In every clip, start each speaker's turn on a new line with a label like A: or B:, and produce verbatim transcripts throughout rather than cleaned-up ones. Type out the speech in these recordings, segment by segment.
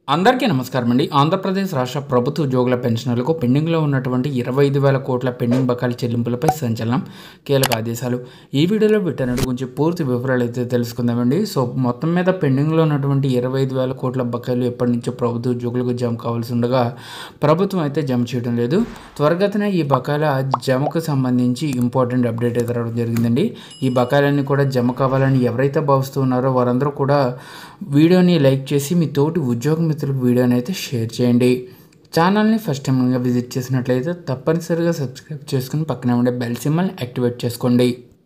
A: అందరికీ నమస్కారం అండి. ఆంధ్రప్రదేశ్ రాష్ట్ర ప్రభుత్వ ఉద్యోగుల పెన్షనర్లకు పెండింగ్లో ఉన్నటువంటి ఇరవై ఐదు వేల కోట్ల పెండింగ్ బకాయిల చెల్లింపులపై సంచలనం కీలక ఆదేశాలు. ఈ వీడియోలో వీటన్నిటి గురించి పూర్తి వివరాలు అయితే తెలుసుకుందామండి. సో మొత్తం మీద పెండింగ్లో ఉన్నటువంటి ఇరవై ఐదు వేల కోట్ల బకాయిలు ఎప్పటి నుంచో ప్రభుత్వ ఉద్యోగులకు జమ కావాల్సి ఉండగా ప్రభుత్వం అయితే జమ చేయడం లేదు. త్వరగతిన ఈ బకాయిల జమకు సంబంధించి ఇంపార్టెంట్ అప్డేట్ అయితే రావడం జరిగిందండి. ఈ బకాయిలన్నీ కూడా జమ కావాలని ఎవరైతే భావిస్తూ ఉన్నారో వారందరూ కూడా వీడియోని లైక్ చేసి మీ తోటి ఉద్యోగ మిత్రులకు వీడియోని అయితే షేర్ చేయండి. ఛానల్ని ఫస్ట్ టైంగా విజిట్ చేసినట్లయితే తప్పనిసరిగా సబ్స్క్రైబ్ చేసుకుని పక్కనే ఉండే బెల్ సింబల్ యాక్టివేట్ చేసుకోండి.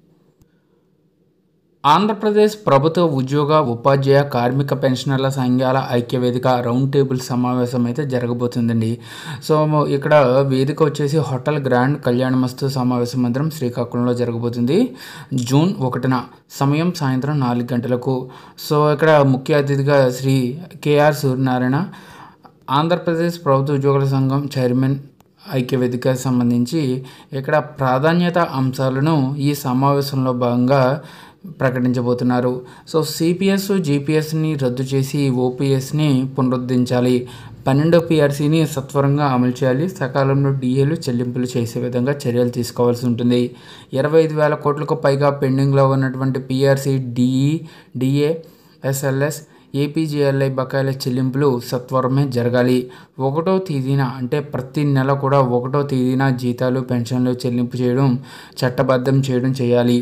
A: ఆంధ్రప్రదేశ్ ప్రభుత్వ ఉద్యోగ ఉపాధ్యాయ కార్మిక పెన్షనర్ల సంఘాల ఐక్యవేదిక రౌండ్ టేబుల్ సమావేశం అయితే జరగబోతుందండి. సో ఇక్కడ వేదిక వచ్చేసి హోటల్ గ్రాండ్ కళ్యాణమస్తు సమావేశ మందిరం శ్రీకాకుళంలో జరగబోతుంది జూన్ ఒకటిన సమయం సాయంత్రం నాలుగు గంటలకు. సో ఇక్కడ ముఖ్య అతిథిగా శ్రీ కేఆర్ సూర్యనారాయణ ఆంధ్రప్రదేశ్ ప్రభుత్వ ఉద్యోగుల సంఘం చైర్మన్ ఐక్యవేదికకు సంబంధించి ఇక్కడ ప్రాధాన్యత అంశాలను ఈ సమావేశంలో భాగంగా ప్రకటించబోతున్నారు. సో సిపిఎస్ జీపీఎస్ని రద్దు చేసి ఓపీఎస్ని పునరుద్ధరించాలి, పన్నెండో పిఆర్సీని సత్వరంగా అమలు చేయాలి, సకాలంలో డిఏలు చెల్లింపులు చేసే విధంగా చర్యలు తీసుకోవాల్సి ఉంటుంది. ఇరవై ఐదు వేల కోట్లకు పైగా పెండింగ్లో ఉన్నటువంటి PRC, DE, DA, SLS, APGLI బకాయిల చెల్లింపులు సత్వరమే జరగాలి. ఒకటో తేదీన అంటే ప్రతి నెల కూడా ఒకటో తేదీన జీతాలు పెన్షన్లు చెల్లింపు చేయడం చట్టబద్ధం చేయడం చేయాలి.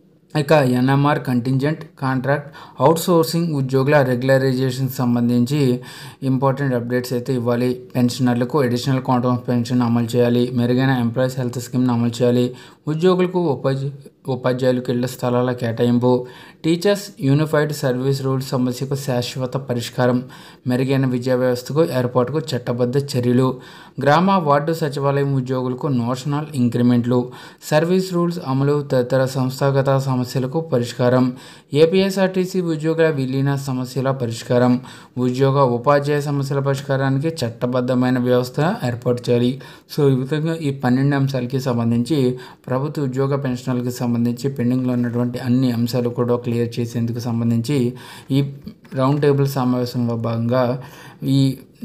A: ఇక ఎన్ఎంఆర్ కంటింజెంట్ కాంట్రాక్ట్ అవుట్సోర్సింగ్ ఉద్యోగుల రెగ్యులరైజేషన్ సంబంధించి ఇంపార్టెంట్ అప్డేట్స్ అయితే ఇవ్వాలి. పెన్షనర్లకు అడిషనల్ క్వాంటమ్ ఆఫ్ పెన్షన్ అమలు చేయాలి, మెరుగైన ఎంప్లాయీస్ హెల్త్ స్కీమ్ను అమలు చేయాలి, ఉద్యోగులకు ఉపాధ్యాయ ఉపాధ్యాయులకు ఇళ్ల స్థలాల కేటాయింపు, టీచర్స్ యూనిఫైడ్ సర్వీస్ రూల్స్ సమస్యకు శాశ్వత పరిష్కారం, మెరుగైన విద్యా వ్యవస్థకు ఏర్పాటుకు చట్టబద్ధ చర్యలు, గ్రామ వార్డు సచివాలయం ఉద్యోగులకు నోషనల్ ఇంక్రిమెంట్లు, సర్వీస్ రూల్స్ అమలు తదితర సంస్థాగత సమస్యలకు పరిష్కారం, ఏపీఎస్ఆర్టీసీ ఉద్యోగుల విలీన సమస్యల పరిష్కారం, ఉద్యోగ ఉపాధ్యాయ సమస్యల పరిష్కారానికి చట్టబద్ధమైన వ్యవస్థ ఏర్పాటు చేయాలి. సో ఈ విధంగా ఈ పన్నెండు అంశాలకి సంబంధించి ప్రభుత్వ ఉద్యోగ పెన్షనర్లకు సంబంధించి పెండింగ్లో ఉన్నటువంటి అన్ని అంశాలు కూడా క్లియర్ చేసేందుకు సంబంధించి ఈ రౌండ్ టేబుల్ సమావేశంలో భాగంగా ఈ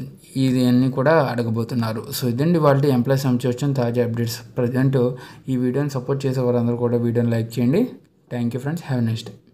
A: ఇది అన్నీ కూడా అడగబోతున్నారు. సో ఇదండి వాళ్ళ ఎంప్లాయీస్ సంబంధించి వచ్చిన తాజా అప్డేట్స్. ప్రజెంట్ ఈ వీడియోని సపోర్ట్ చేసే వారందరూ కూడా వీడియోని లైక్ చేయండి. Thank you friends, have a nice day.